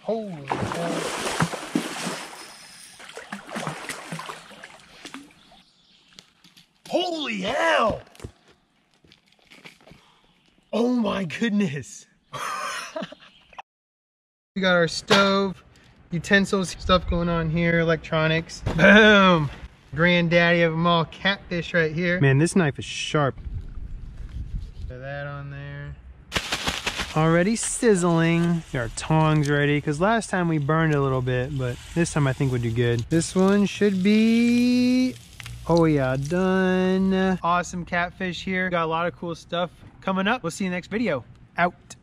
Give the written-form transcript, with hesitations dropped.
Holy cow. Holy hell! Oh my goodness. We got our stove, utensils, stuff going on here, electronics. Boom! Granddaddy of them all, catfish right here. Man, this knife is sharp. Put that on there. Already sizzling. Got our tongs ready, because last time we burned a little bit, but this time I think we'll do good. This one should be, oh yeah, done. Awesome catfish here. Got a lot of cool stuff coming up. We'll see you next video. Out.